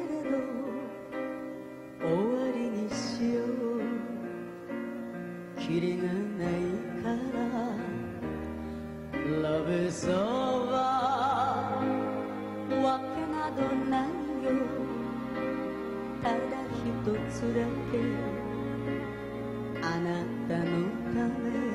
れど終わりにしよう。キリがないからラブソーバーわけなどないよ。ただ一つだけあなたのため。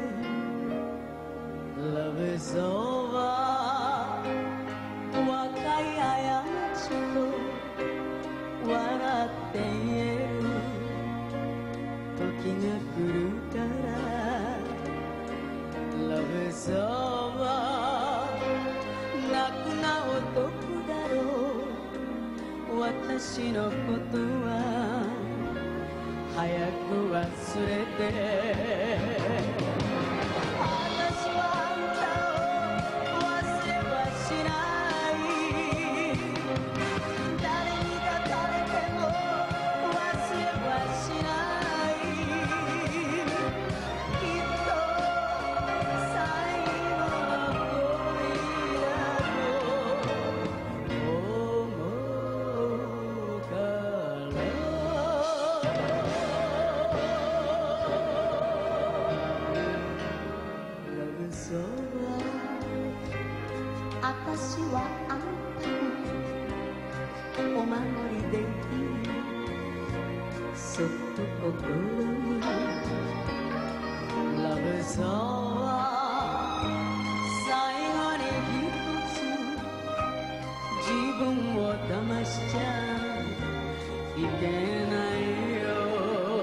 ラブソーバー若い過ちと笑って言える時が来るからラブソーバー泣くな男だろう。私のことは早く忘れて。私はあんたを忘れはしない。誰に抱かれても忘れはしない。きっと最後の恋だと思うから。そう私はあんたのお守りでいい。そっと心にラブソーバー最後に一つ自分を騙しちゃいけないよ。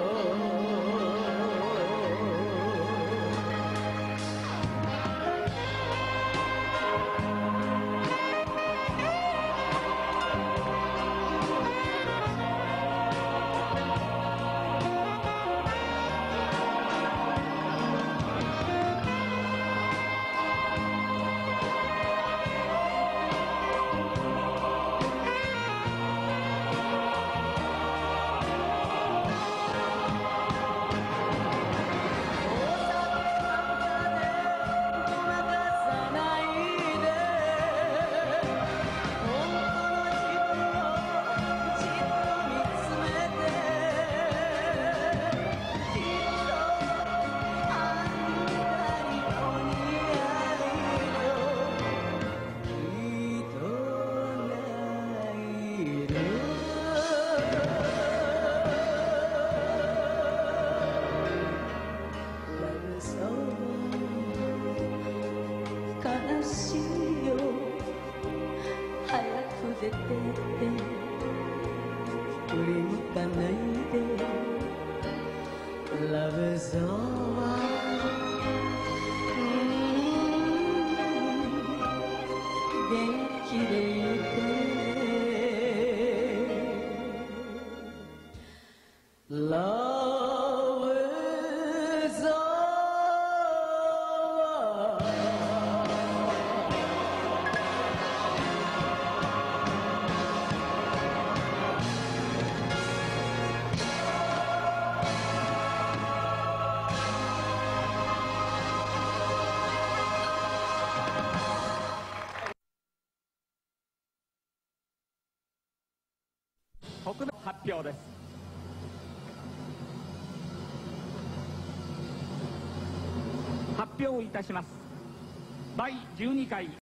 悲しいよ早く出てって振り向かないでラブソーバー元気でいてラ特別発表です。発表いたします。第12回